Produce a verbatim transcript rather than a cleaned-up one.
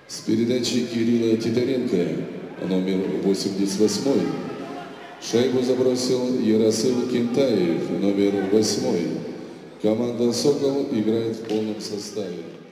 С передачи Кирилла Титаренко, номер восемьдесят восемь. Шайбу забросил Яросыл Кентаев, номер восемь. Команда «Сокол» играет в полном составе.